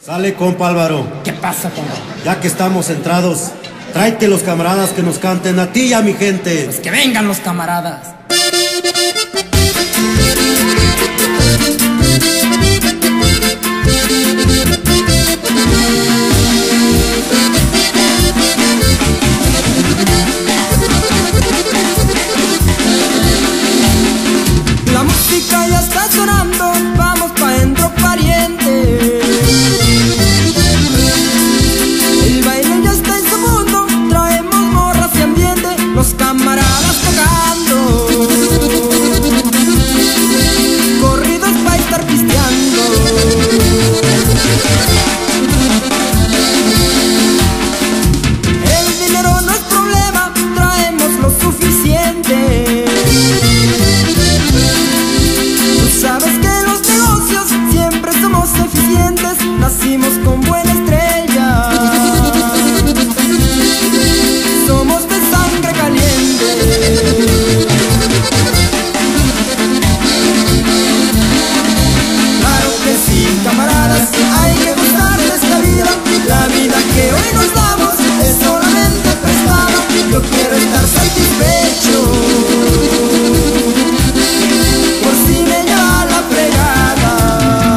Sale, compa Álvaro. ¿Qué pasa, compa? Ya que estamos centrados, tráete los camaradas que nos canten a ti y a mi gente. Pues que vengan los camaradas. La música ya está sonando, vamos pa' dentro, pariente. El baile ya está en su mundo, traemos morras y ambiente, los camaradas tocando. Corridos pa' estar pisteando. El dinero no es problema, traemos lo suficiente. Sabes que los negocios siempre somos eficientes, nacimos con buena estrella, somos de sangre caliente. Claro que sí, camaradas, hay que gustar de esta vida, la vida que hoy nos damos es solamente prestada. Yo quiero estar satisfecho por si me lleva la fregada.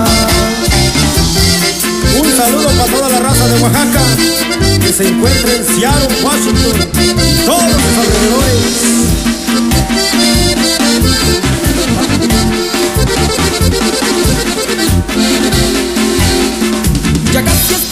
Un saludo para toda la raza de Oaxaca que se encuentra en Seattle, Washington, y todos los alrededores. Ya casi